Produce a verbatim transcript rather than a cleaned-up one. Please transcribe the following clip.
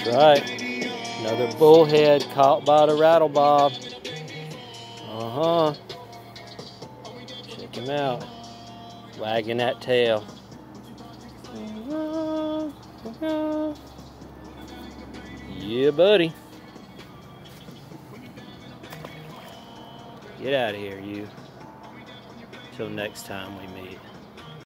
right. Another bullhead caught by the rattle bob. Uh-huh. Check him out. Wagging that tail. Yeah, buddy. Get out of here, you. Till next time we meet.